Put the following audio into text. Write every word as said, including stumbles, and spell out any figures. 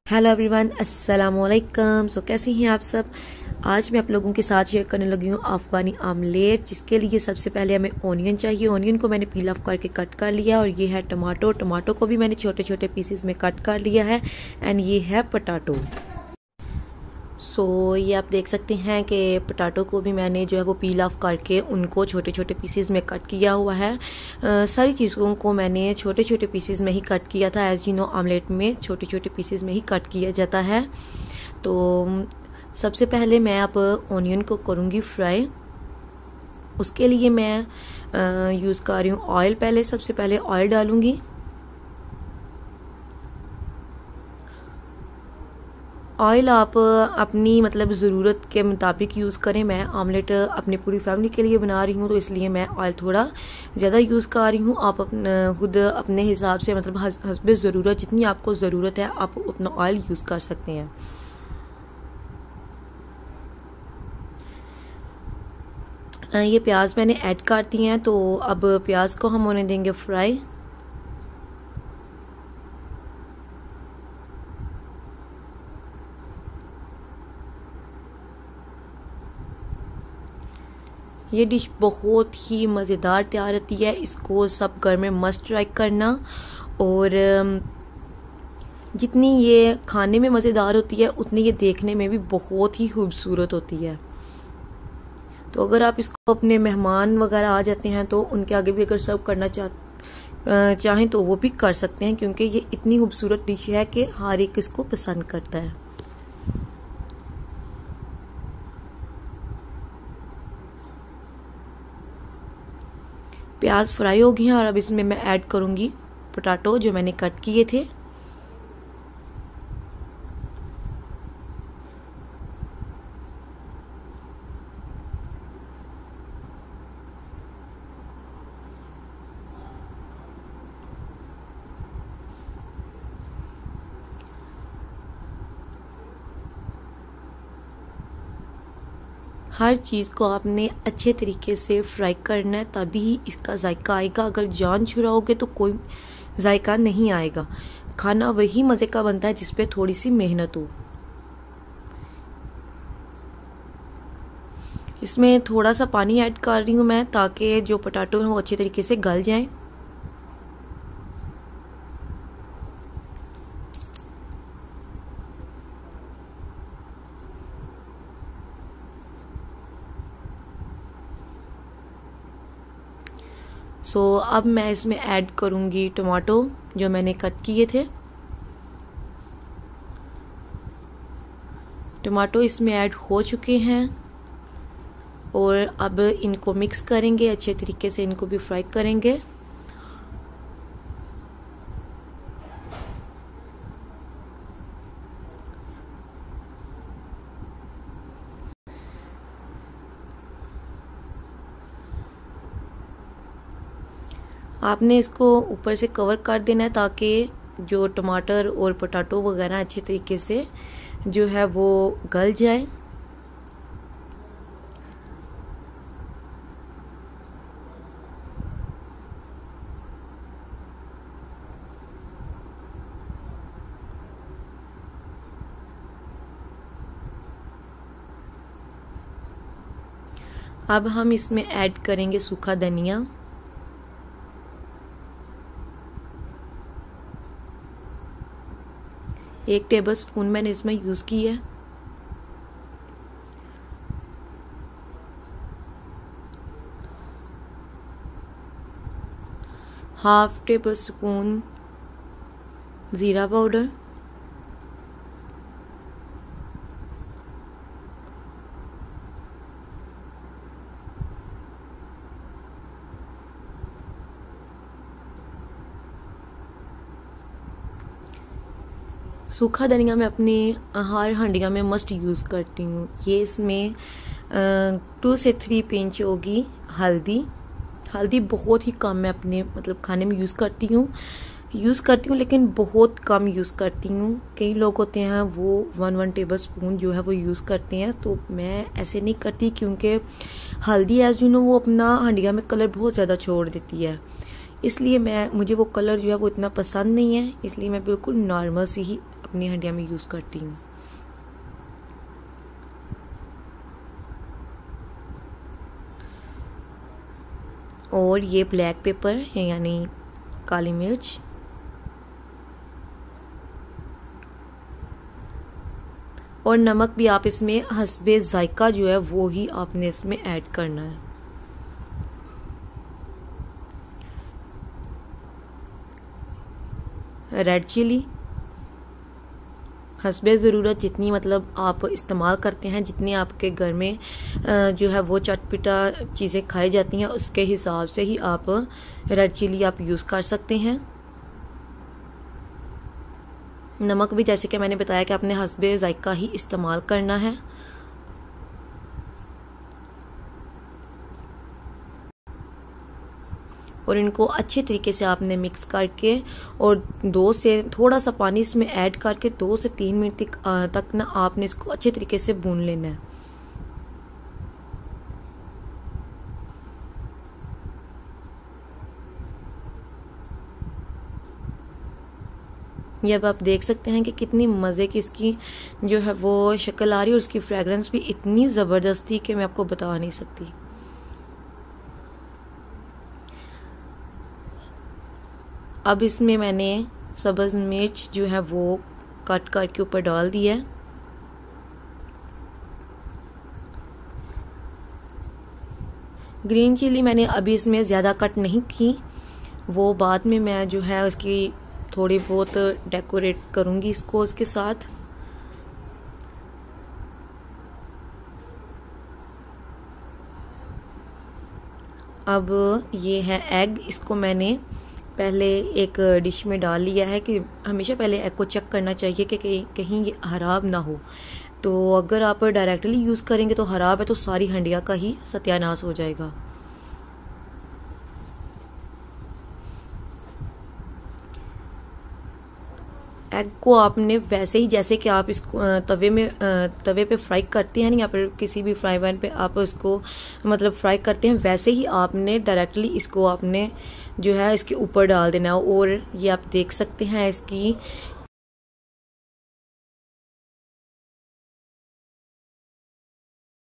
Hello everyone, अस्सलाम वालेकुम। सो कैसे हैं आप सब। आज मैं आप लोगों के साथ शेयर करने लगी हूँ अफ़गानी आमलेट, जिसके लिए सबसे पहले हमें ओनियन चाहिए। ओनियन को मैंने पील ऑफ करके कट कर लिया। और ये है टमाटो टमाटो को भी मैंने छोटे छोटे पीसेस में कट कर लिया है। एंड ये है पोटैटो। सो so, ये आप देख सकते हैं कि पोटैटो को भी मैंने जो है वो पील ऑफ करके उनको छोटे छोटे पीसेस में कट किया हुआ है। आ, सारी चीज़ों को मैंने छोटे छोटे पीसेस में ही कट किया था। एज यू नो, आमलेट में छोटे छोटे पीसेस में ही कट किया जाता है। तो सबसे पहले मैं अब ऑनियन को करूँगी फ्राई। उसके लिए मैं यूज़ कर रही हूँ ऑयल। पहले सबसे पहले ऑयल डालूँगी। ऑयल आप अपनी मतलब ज़रूरत के मुताबिक यूज़ करें। मैं आमलेट अपनी पूरी फैमिली के लिए बना रही हूँ, तो इसलिए मैं ऑयल थोड़ा ज़्यादा यूज़ कर रही हूँ। आप अपना खुद अपने हिसाब से मतलब हस्बे ज़रूरत, जितनी आपको ज़रूरत है आप अपना ऑयल यूज़ कर सकते हैं। ये प्याज मैंने ऐड कर दिए हैं, तो अब प्याज को हम होने देंगे फ्राई। ये डिश बहुत ही मज़ेदार तैयार होती है। इसको सब घर में मस्ट ट्राई करना। और जितनी ये खाने में मज़ेदार होती है, उतनी ये देखने में भी बहुत ही खूबसूरत होती है। तो अगर आप इसको अपने मेहमान वगैरह आ जाते हैं तो उनके आगे भी अगर सर्व करना चाह चाहें तो वो भी कर सकते हैं, क्योंकि ये इतनी खूबसूरत डिश है कि हर एक इसको पसंद करता है। प्याज फ्राई हो गई हैं और अब इसमें मैं ऐड करूंगी पोटैटो जो मैंने कट किए थे। हर चीज़ को आपने अच्छे तरीके से फ्राई करना है, तभी इसका जायका आएगा। अगर जान छुड़ाओगे तो कोई जायका नहीं आएगा। खाना वही मज़े का बनता है जिस पे थोड़ी सी मेहनत हो। इसमें थोड़ा सा पानी ऐड कर रही हूँ मैं, ताकि जो पोटैटो है वो अच्छे तरीके से गल जाए। सो so, अब मैं इसमें ऐड करूँगी टमाटो जो मैंने कट किए थे। टमाटो इसमें ऐड हो चुके हैं और अब इनको मिक्स करेंगे, अच्छे तरीके से इनको भी फ्राई करेंगे। आपने इसको ऊपर से कवर कर देना है, ताकि जो टमाटर और पोटैटो वगैरह अच्छे तरीके से जो है वो गल जाए। अब हम इसमें ऐड करेंगे सूखा धनिया। एक टेबल स्पून मैंने इसमें यूज़ की है। हाफ टेबल स्पून ज़ीरा पाउडर। सूखा धनिया मैं अपनी हर हंडिया में मस्ट यूज़ करती हूँ। ये इसमें टू से थ्री पिंच होगी हल्दी। हल्दी बहुत ही कम मैं अपने मतलब खाने में यूज़ करती हूँ यूज़ करती हूँ लेकिन बहुत कम यूज़ करती हूँ। कई लोग होते हैं वो वन वन टेबल स्पून जो है वो यूज़ करते हैं, तो मैं ऐसे नहीं करती, क्योंकि हल्दी एज यू नो वो अपना हंडिया में कलर बहुत ज़्यादा छोड़ देती है। इसलिए मैं मुझे वो कलर जो है वो इतना पसंद नहीं है, इसलिए मैं बिल्कुल नॉर्मल सी ही अपनी हंडिया में यूज़ करती हूँ। और ये ब्लैक पेपर है यानी काली मिर्च, और नमक भी आप इसमें हस्बे जायका जो है वो ही आपने इसमें ऐड करना है। रेड चिली हस्बे ज़रूरत, जितनी मतलब आप इस्तेमाल करते हैं, जितनी आपके घर में जो है वो चटपटा चीज़ें खाई जाती हैं उसके हिसाब से ही आप रेड चिली आप यूज़ कर सकते हैं। नमक भी जैसे कि मैंने बताया कि आपने हस्बे जायका ही इस्तेमाल करना है। और इनको अच्छे तरीके से आपने मिक्स करके और दो से थोड़ा सा पानी इसमें ऐड करके दो से तीन मिनट तक, तक ना आपने इसको अच्छे तरीके से भून लेना है। ये अब आप देख सकते हैं कि कितनी मज़े की इसकी जो है वो शक्ल आ रही है, और उसकी फ्रेगरेंस भी इतनी ज़बरदस्त थी कि मैं आपको बता नहीं सकती। अब इसमें मैंने सब्ज़ मिर्च जो है वो कट करके ऊपर डाल दिया है। ग्रीन चिली मैंने अभी इसमें ज़्यादा कट नहीं की, वो बाद में मैं जो है उसकी थोड़ी बहुत डेकोरेट करूँगी इसको उसके साथ। अब ये है एग, इसको मैंने पहले एक डिश में डाल लिया है कि हमेशा पहले एग को चेक करना चाहिए कि कहीं ये ख़राब ना हो। तो अगर आप डायरेक्टली यूज़ करेंगे तो ख़राब है तो सारी हंडिया का ही सत्यानाश हो जाएगा। एग को आपने वैसे ही जैसे कि आप इसको तवे में तवे पे फ्राई करते हैं या फिर किसी भी फ्राई पैन पे आप इसको मतलब फ्राई करते हैं, वैसे ही आपने डायरेक्टली इसको आपने जो है इसके ऊपर डाल देना है। और ये आप देख सकते हैं इसकी